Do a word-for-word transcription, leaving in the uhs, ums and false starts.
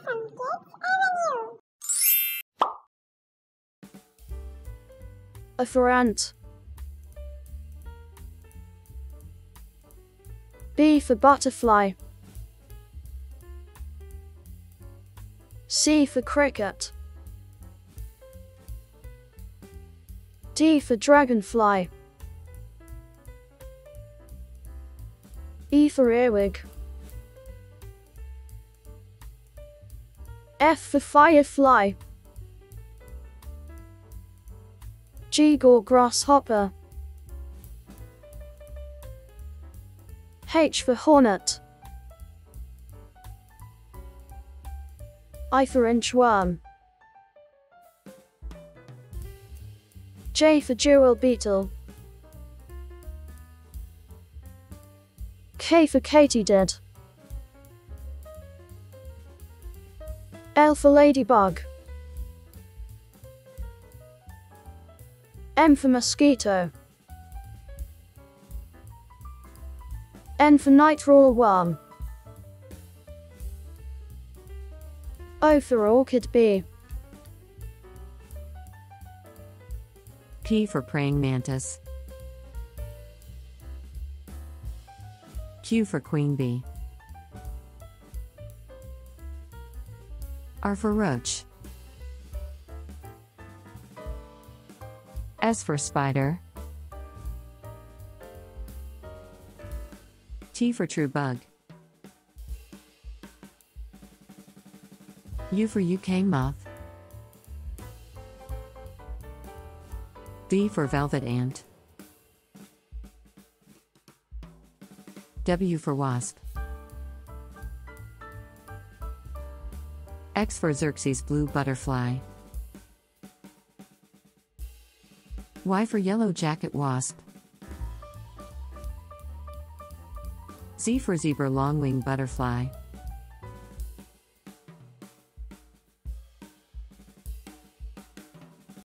A for ant. B for butterfly. C for cricket. D for dragonfly. E for earwig. F for firefly. G for grasshopper. H for hornet. I for inchworm. J for jewel beetle. K for katydid. L for ladybug. M for mosquito. N for night rollworm. O for orchid bee. P for praying mantis. Q for queen bee. R for roach. S for spider. T for true bug. U for U K moth. V for velvet ant. W for wasp. X for Xerxes blue butterfly. Y for yellow jacket wasp. Z for zebra longwing butterfly.